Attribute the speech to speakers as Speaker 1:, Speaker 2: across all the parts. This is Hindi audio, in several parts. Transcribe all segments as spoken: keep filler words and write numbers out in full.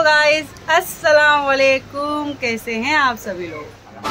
Speaker 1: गाइस, अस्सलाम वालेकुम। कैसे हैं आप सभी लोग?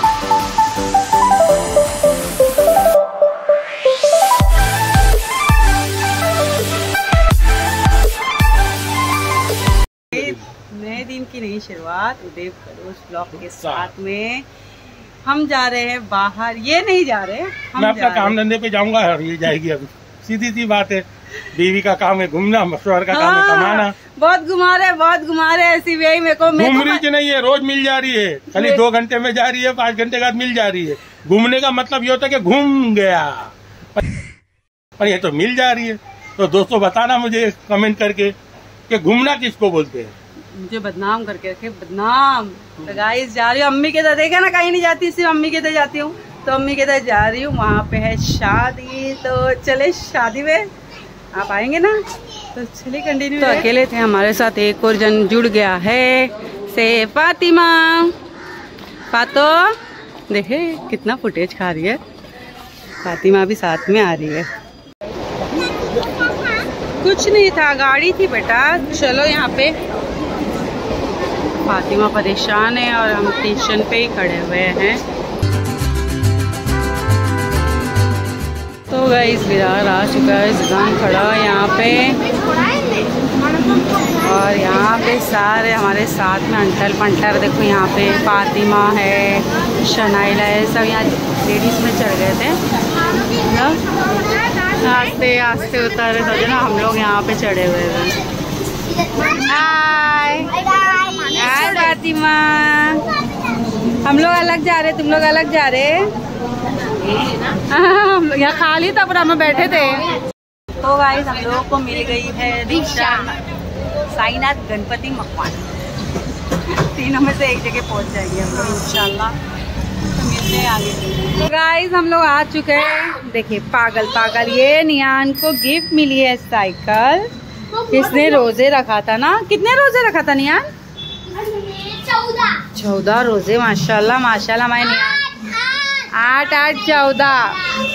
Speaker 1: नए दिन की नई शुरुआत उदय करोश ब्लॉग के साथ में हम जा रहे हैं बाहर। ये नहीं जा रहे हम
Speaker 2: मैं अपना काम धंधे पे जाऊंगा। ये जाएगी अभी, सीधी सी बात है। बीवी का काम है घूमना, मशवरा का काम है कमाना।
Speaker 1: बहुत घुमा रहे बहुत घुमा रहे ऐसी वे मेरे को
Speaker 2: घूम रही नहीं है, रोज मिल जा रही है। खाली दो घंटे में जा रही है, पाँच घंटे बाद मिल जा रही है। घूमने का मतलब ये होता है कि घूम गया, पर ये तो मिल जा रही है। तो दोस्तों बताना मुझे कमेंट करके कि घूमना किसको बोलते हैं।
Speaker 1: मुझे बदनाम करके रखे, बदनाम। तो गाइस जा रही हूँ अम्मी के इधर, देखा ना कहीं नहीं जाती, सिर्फ अम्मी के इधर जाती हूँ। तो अम्मी के इधर जा रही हूँ, वहाँ पे है शादी। तो चले शादी में, आप आएंगे ना? तो चलिए कंटिन्यू। तो अकेले थे, हमारे साथ एक और जन जुड़ गया है, से फातिमा। फातो देखे कितना फुटेज खा रही है। फातिमा भी साथ में आ रही है। कुछ नहीं था, गाड़ी थी बेटा। चलो यहाँ पे फातिमा परेशान है और हम स्टेशन पे ही खड़े हुए हैं। तो गाइस विरार आ चुका है, जिदान खड़ा है यहाँ पे। और यहाँ पे सारे हमारे साथ में अंटल पंटर, देखो यहाँ पे फातिमा है, शनाइला है, सब यहाँ लेडीज में चढ़ गए थे। आस्ते आस्ते उतारे सोचे ना, हम लोग यहाँ पे चढ़े हुए थे। हाय हाय फातिमा, हम लोग अलग जा रहे, तुम लोग अलग जा रहे। हम यहाँ खाली था, पर हम बैठे थे। तो गाइस हम लोगों को मिल गई है रिक्शा, साईनाथ गणपति मकवान। तीनों में से एक जगह पहुंच जाएंगे हम लोग इंशाल्लाह। तो मिलते हैं आगे। तो गाइस हम लोग आ चुके हैं। देखिए पागल पागल, ये नियान को गिफ्ट मिली है साइकिल। किसने रोजे रखा था ना? कितने रोजे रखा था नियान? चौदह चौदह रोजे। माशाल्लाह माशाल्लाह हमारे नियान। आठ आठ चौदह।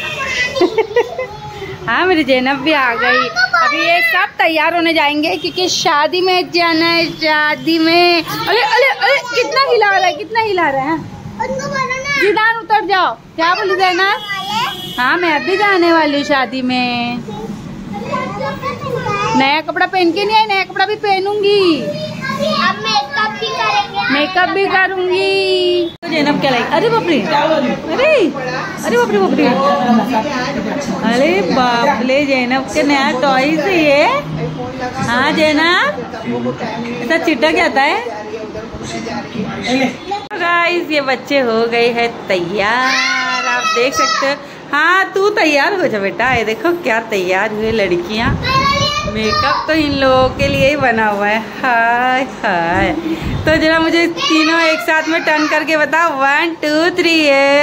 Speaker 1: हाँ मेरी जैनब भी आ गई। अभी ये सब तैयार होने जाएंगे क्योंकि शादी में जाना है। शादी में अरे अरे अरे कितना हिला रहा है, कितना हिला रहा है। जिदान उतर जाओ। क्या बोली जैनब? हाँ मैं अभी जाने वाली हूँ शादी में। नया कपड़ा पहन के नहीं आई, नया कपड़ा भी पहनूंगी। अब मेकअप भी करेंगे, मेकअप भी करूंगी। तो जैनब क्या लाई? अरे बाप रे, अरे अरे बाप रे बाप रे, अरे बाप रे, जैनब के नया टॉयज है ये। हाँ जैनब ऐसा चिटक जाता है। गाइस ये बच्चे हो गए हैं तैयार, आप देख सकते हो। हाँ तू तैयार हो जा बेटा। ये देखो क्या तैयार हुए लड़कियाँ। मेकअप तो इन लोगों के लिए ही बना हुआ है। हाय हाय। तो जरा मुझे तीनों एक साथ में टर्न करके बताओ। One two three.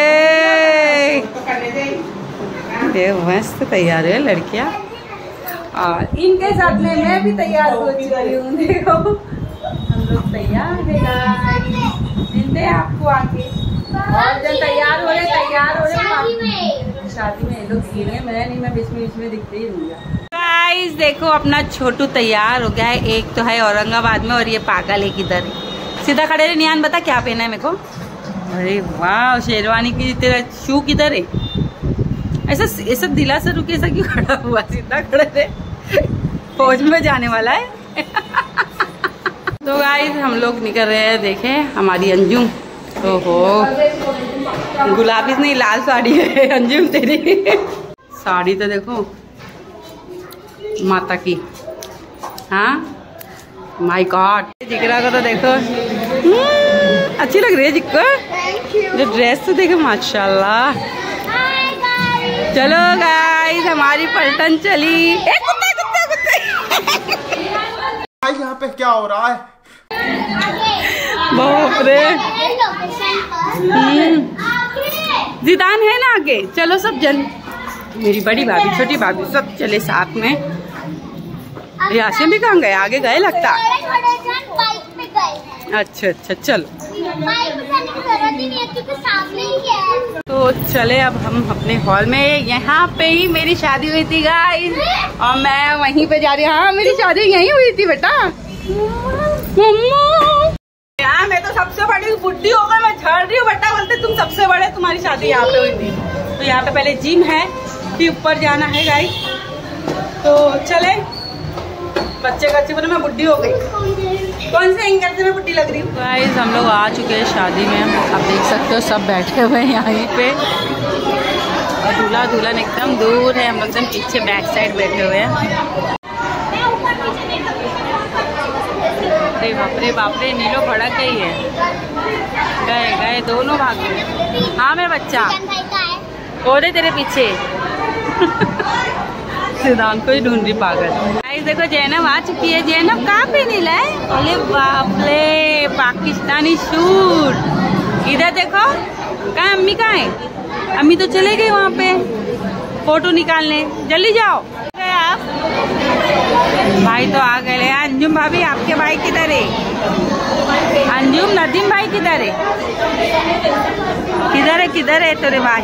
Speaker 1: देखो मस्त तैयार है लड़कियां। और इनके साथ में मैं भी तैयार हो चुकी हूँ। देखो हम लोग तैयार है। मिलते हैं आपको आगे। और जब तैयार हो रहे तैयार हो रहे शादी में लोग गिरे, मैं नहीं, मैं बीच में बीच में दिखते ही रहूंगा। गाइस देखो अपना छोटू तैयार हो गया है। एक तो है औरंगाबाद में और ये पागल एक इधर है। सीधा खड़े रहे। नियान बता क्या पहना है मेरे को? अरे वाह शेरवानी की तेरा शू किधर है? ऐसा ऐसा दिला सा रुके, ऐसा क्यों खड़ा हुआ? सीधा खड़े रहे, फौज में जाने वाला है। तो गाइस हम लोग निकल रहे हैं। देखे हमारी अंजुम, ओहो गुलाबी नहीं लाल साड़ी है अंजुम तेरी। साड़ी तो देखो माता की। हाँ माय गॉड। जिक्रा को तो देखो अच्छी लग रही है जिक्को। जो ड्रेस तो देखो माशाल्लाह। चलो गाइस हमारी पलटन चली। ए, कुत्ते, कुत्ते, कुत्ते।
Speaker 3: यहाँ पे क्या हो रहा है?
Speaker 1: बाप रे। जिदान है ना आगे। चलो सब जन, मेरी बड़ी भाभी छोटी भाभी सब चले साथ में। यासिन भी कहाँ गए? आगे गए लगता। अच्छा अच्छा चलो। तो चले अब हम अपने हॉल में। यहाँ पे ही मेरी शादी हुई थी गाइस, और मैं वहीं पे जा रही हूँ। हाँ मेरी शादी यहीं हुई थी बेटा। यार मैं तो सबसे बड़ी बुड्ढी हो गई, मैं झड़ रही हूँ। बेटा बोलते तुम सबसे बड़े, तुम्हारी शादी यहाँ पे हुई थी। तो यहाँ पे पहले जिम है, फिर ऊपर जाना है गाइस। तो चले, बच्चे का अच्छे बोले मैं बुड्ढी हो गई। कौन से एंगल से मैं बुड्ढी लग रही हूँ? गाइस हम लोग आ चुके हैं शादी में, आप देख सकते हो सब बैठे हुए हैं यहीं पे। और दूल्हा दुल्हन एकदम दूर है, हम लोग एकदम पीछे बैक साइड बैठे हुए हैं। अरे बापरे बापरे, नीलो भड़क गई है। गए गए दोनों भाग गए। हाँ मेरा बच्चा और है तेरे पीछे। सिद्धांत को ही ढूंढ रही पागल। गाइस देखो जैनब आ चुकी है। जैनब कहाँ पे नहीं लाए? अरे बाप रे, पाकिस्तानी सूट। इधर देखो, कहाँ अम्मी कहाँ है? अम्मी तो चले गई वहाँ पे फोटो निकालने। जल्दी जाओ। आप भाई तो आ गए। अंजुम भाभी आपके भाई किधर है? अंजुम नदीम भाई किधर है? किधर है किधर है तेरे भाई?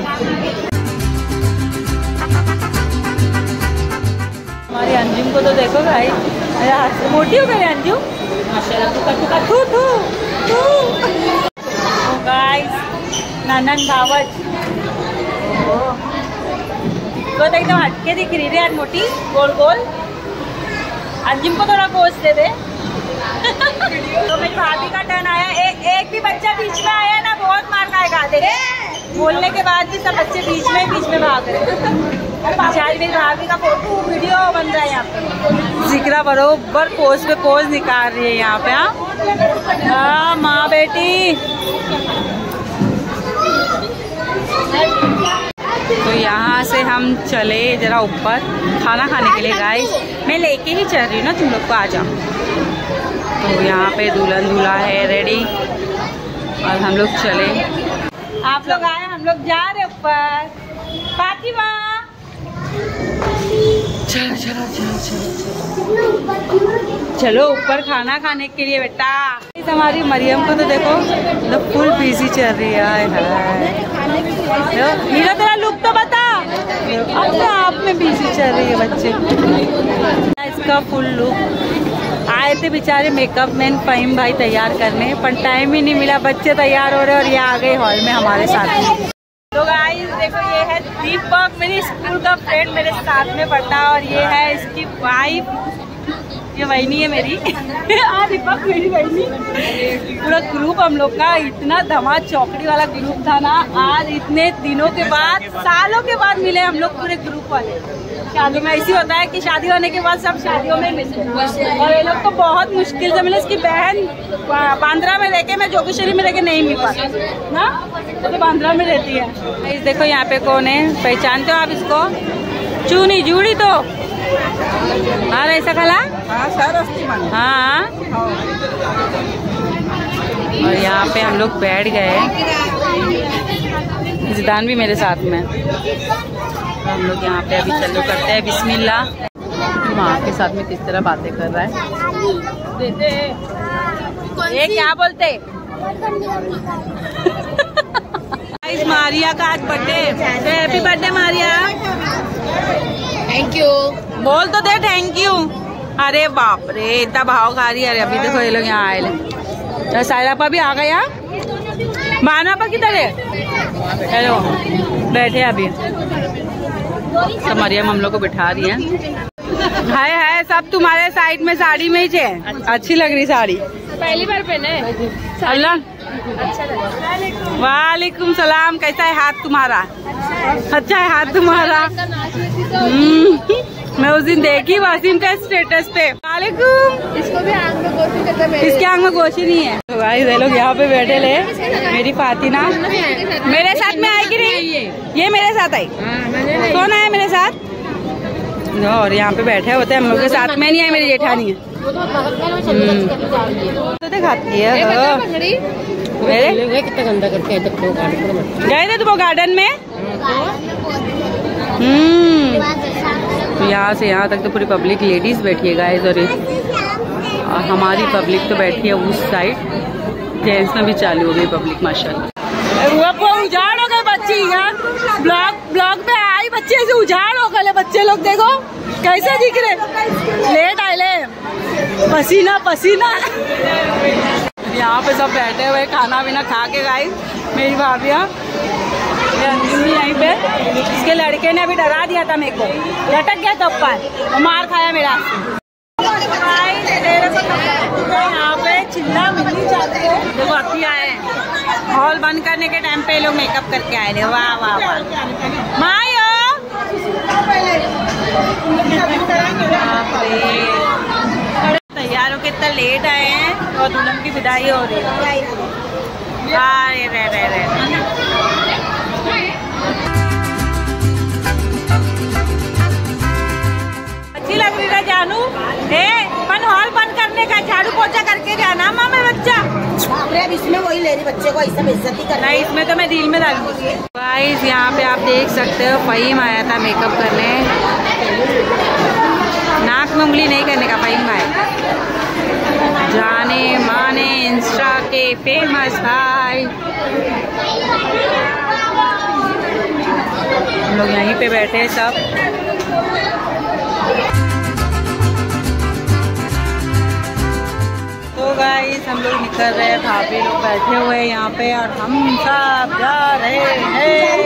Speaker 1: हमारी अंजुम को तो देखो भाई, मोटी हो गई अंजुम माशाल्लाह। थू थू थू गाइस, ननन भावच तो एकदम हटके दिख रही है यार, मोटी गोल गोल। अंजुम को थोड़ा पोज दे दे। तो मेरी भाभी का टर्न आया। ए, एक भी बच्चा बीच में आया ना बहुत मार खाएगा। देखे बोलने के बाद भी सब बच्चे बीच में बीच में भाग रहे। शायद मेरी भाभी का फोटो वीडियो बन रहा है यहाँ पे। जिक्रा बरोबर पोज पे पोज निकाल रही है यहाँ पे। हाँ माँ बेटी। तो यहाँ से हम चले जरा ऊपर खाना खाने के लिए। गाइस मैं लेके ही चल रही हूँ ना, तुम लोग को आ जाओ। तो यहाँ पे दुल्हन दूल्हा है रेडी और हम लोग चले। आप लोग आए, हम लोग जा रहे ऊपर। फातिमा चलो चलो चलो चलो चलो ऊपर खाना खाने के लिए बेटा। हमारी मरियम को तो देखो तो फुल बिजी चल रही है। हीरा तेरा लुक तो बता। अब तो आप में बिजी चल रही है बच्चे। इसका फुल लुक। आए थे बेचारे मेकअप मैन फहीम भाई तैयार करने, पर टाइम ही नहीं मिला। बच्चे तैयार हो रहे और ये आ गए हॉल में हमारे साथ में। तो गाइस देखो ये है दीपक, मेरी स्कूल का फ्रेंड, मेरे साथ में पढ़ता। और ये है इसकी वाइफ, ये वहीनी है मेरी। हाँ दीपक मेरी वहीनी। पूरा ग्रुप हम लोग का इतना धमाल चौकड़ी वाला ग्रुप था ना। आज इतने दिनों के बाद, सालों के बाद मिले हम लोग पूरे ग्रुप वाले। शादी में ऐसी होता है कि शादी होने के बाद सब शादियों में मिलते हैं और ये लोग तो बहुत मुश्किल से मिले। इसकी बहन बांद्रा में रहके, मैं जोगेश्वरी में रहके नहीं मिल पाती ना, तो बांद्रा में रहती है। इस देखो यहाँ पे कौन है, पहचानते हो आप इसको? चूनी जूड़ी तो हाँ ऐसा खला। हाँ और यहाँ पे हम लोग बैठ गए। जिदान भी मेरे साथ में। हम लोग यहाँ पे अभी चालू करते हैं बिस्मिल्लाह। माँ के साथ में किस तरह बातें कर रहा है। देते ये क्या बोलते? मारिया का आज birthday. Happy birthday Maria. Thank you बोल तो दे थैंक यू। अरे बाप रे इतना भाव खा रही है। अरे अभी देखो ये लोग यहाँ आए। सायरापा भी आ गया। मानापा किधर है? हेलो बैठे अभी सब। मरियम हम लोग को बिठा रही है। हाय हाय सब तुम्हारे साइड में साड़ी में ही है। अच्छी लग रही साड़ी,
Speaker 4: पहली बार पहने।
Speaker 1: अल्लाह
Speaker 4: अच्छा लगा।
Speaker 1: वालेकुम सलाम। कैसा है हाथ तुम्हारा? अच्छा है हाथ तुम्हारा। मैं उस दिन देखी वासिम का स्टेटस पे। वालेकुम।
Speaker 4: इसको भी आंख में गोशी करता है।
Speaker 1: इसके आंख में गोशी नहीं है। तो भाई ये लोग यहाँ पे बैठे ले। मेरी फातिना मेरे साथ में आएगी नहीं, ये मेरे साथ आई। कौन आया मेरे साथ? और यहाँ पे बैठे होते हैं हम लोग के साथ में। नहीं है मेरी जेठानी है तो दिखाती है।
Speaker 4: कितना गंदा करके
Speaker 1: गए थे तुम गार्डन में? हम्म तो यहाँ से यहाँ तक तो पूरी पब्लिक लेडीज बैठी है गाइस। और हमारी पब्लिक तो बैठी है उस साइड। जेंट्स में भी चालू हो गई पब्लिक माशाल्लाह। उजाड़ हो गई बच्ची। यहाँ ब्लॉग ब्लॉग में आई बच्ची। बच्चे से उजाड़ हो गए बच्चे लोग, देखो कैसे दिख रहे, लेट आए ले, पसीना पसीना। यहाँ पे सब बैठे हुए खाना पीना खा के गाइस, मेरी भाभियाँ यहीं पे। इसके लड़के ने अभी डरा दिया था मेरे को, लटक गया तो ऊपर, मार खाया मेरा। यहाँ पे चिल्ला मिलनी चाहते हैं, देखो अभी आए हैं हॉल बंद करने के टाइम पे लोग मेकअप करके आए थे। वाह वाह वाह मायो। तैयार होके इतना लेट आए हैं और दुल्हन की विदाई हो रही है। अरे रे रे रे अच्छी लग रही है जानू। ए अपन हॉल बंद करने का, झाड़ू पोछा करके जाना मामा बच्चा।
Speaker 5: अब इसमें वही ले रही बच्चे को ऐसा बेइज्जती करना।
Speaker 1: नहीं, इसमें तो मैं दिल में डालूंगी। गाइस यहाँ पे आप देख सकते हो फहीम आया था मेकअप करने, नाक में उंगली नहीं करने का फहीम आया। जाने माने इंस्टा के फेमस भाई, हम लोग यहीं पे बैठे हैं सब। तो गाइस हम लोग निकल रहे हैं, भाभी लोग बैठे हुए हैं यहाँ पे और हम सब जा रहे हैं।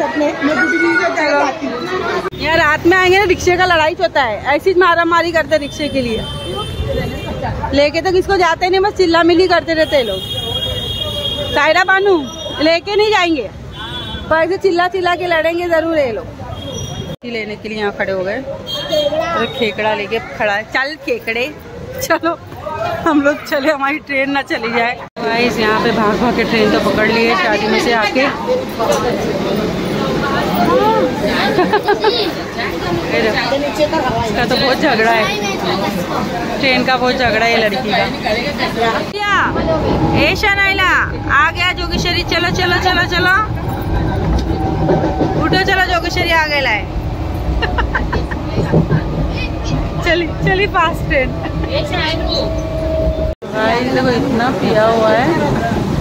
Speaker 1: यहाँ रात में आएंगे ना, रिक्शे का लड़ाई होता है, ऐसी मारा मारी करते रिक्शे के लिए, लेके तो किसको जाते नहीं, बस चिल्ला मिली करते रहते लोग। सायरा बानू लेके नहीं जाएंगे, पर ऐसे चिल्ला चिल्ला के लड़ेंगे जरूर ये लोग। लेने के लिए यहाँ खड़े हो गए, तो खेकड़ा लेके खड़ा है। चल खेकड़े चलो, हम लोग चले, हमारी ट्रेन ना चली जाए। गाइस यहाँ पे भाग भाग के ट्रेन तो पकड़ ली है शादी में से आके। इसका तो बहुत झगड़ा है, ट्रेन का बहुत झगड़ा है लड़की का। ए शनाइला आ गया जोगेश्वरी, चलो चलो चलो चलो उठो, चलो जोगेश्वरी आ गया है। चली चली फास्ट ट्रेन। देखो इतना पिया हुआ है,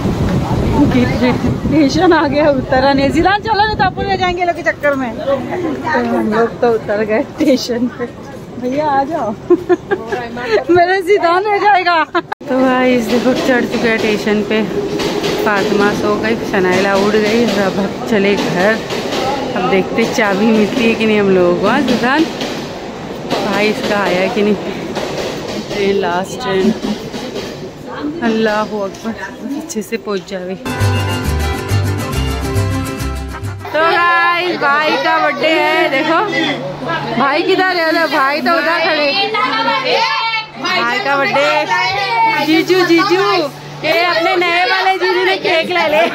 Speaker 1: स्टेशन आ गया, उतरा नहीं। जिरान चलो नहीं तो अपन ले जाएंगे लोग के चक्कर में। तो हम लोग तो उतर गए स्टेशन पे। भैया आ जाओ मेरा जिदान हो जाएगा। तो गाइस देखो चढ़ चुके हैं स्टेशन पे, फातिमा सो गई, शनाइला उड़ गई, अब चले घर। अब देखते चाबी मिलती है कि नहीं हम लोगों को। जिदान भाई इसका आया कि नहीं, ट्रेन लास्ट ट्रेन, अल्लाह अकबर, अच्छे से पहुंच जावे। तो गाइस भाई का बर्थडे है, देखो भाई किधर है, भाई तो उधर खड़े। भाई का बर्थडे, जीजू जीजू ये अपने नए वाले जीजू ने केक ले ले।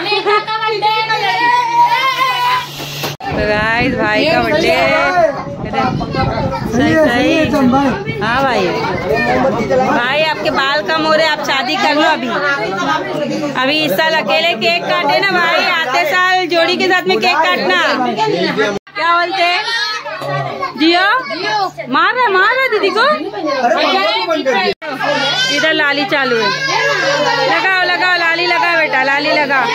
Speaker 1: तो गाइस भाई का बर्थडे, सही सही। हाँ भाई, भाई आपके बाल कम हो रहे, आप शादी कर लो अभी। अभी इस साल अकेले केक काटे ना भाई, आते साल जोड़ी के साथ में केक काटना। क्या बोलते जियो? मार रहा मार रहा दीदी को। इधर लाली चालू है, लगाओ लगाओ लाली लगा बेटा, लाली लगा।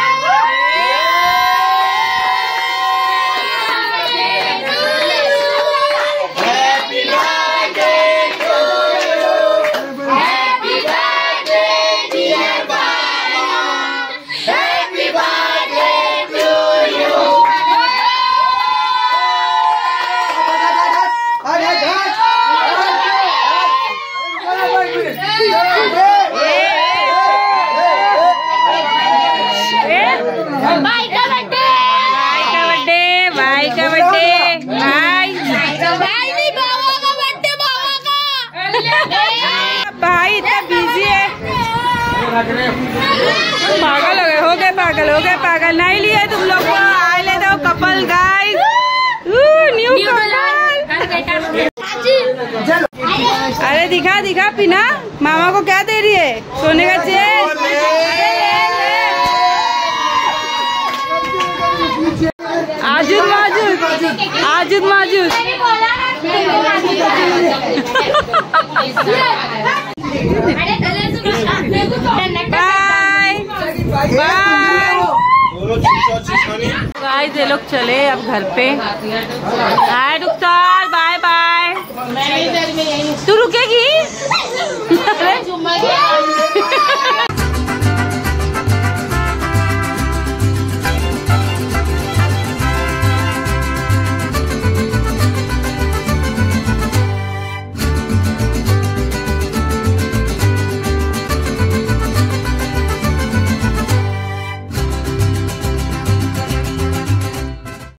Speaker 1: भाई इतना बिजी है, पागल हो गए हो गए पागल हो गए पागल। नहीं लिए तुम लोग को, आए ले दो कपल गाइस, न्यू कपल। अरे दिखा दिखा पिना, मामा को क्या दे रही है? सोने का चेन। आजुद माजुद आजुद माजुद। Bye bye. गाइस ये लोग चले अब घर पे। Hi Rukhsar, bye bye. तू रुकेगी?